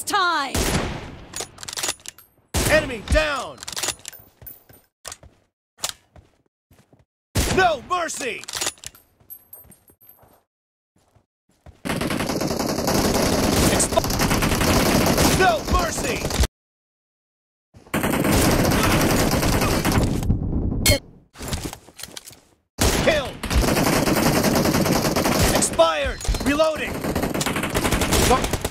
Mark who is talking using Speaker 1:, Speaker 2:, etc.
Speaker 1: It's time!
Speaker 2: Enemy down! No mercy! No mercy! Killed! Expired! Reloading!